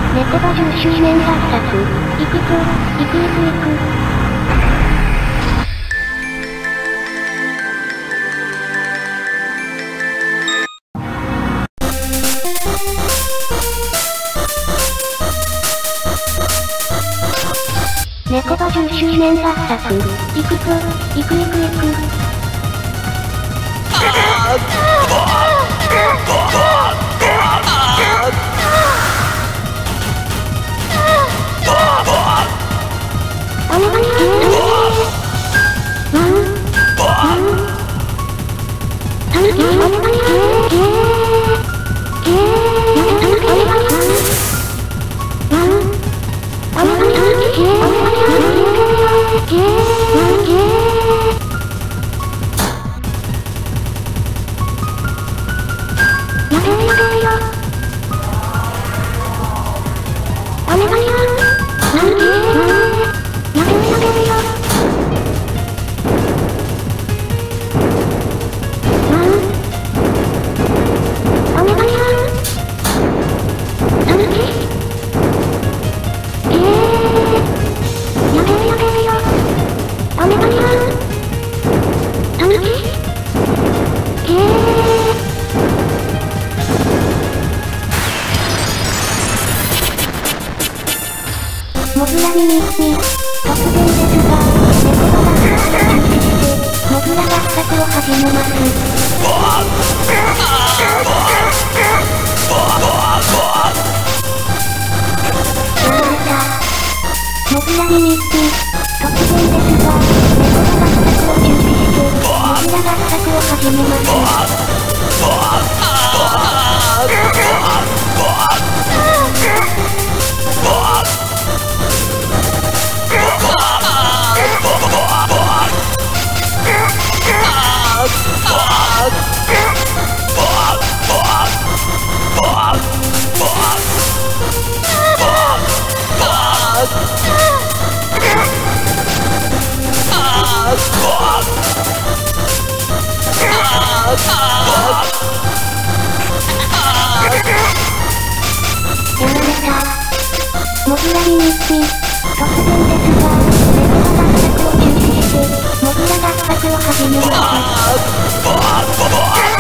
猫場10周年合作。行くぞ、行く行く行く。猫場10周年合作。行くぞ、行く行く行く。お願いしモグラミニッチ、突然ですが、猫場合作を中止して、モグラ合作を始めます。モグラミニッチ、突然ですが、猫場合作を中止して、モグラ合作を始めます。モグラミニッチ、突然ですが、猫場合作を中止して、モグラ合作を始めます。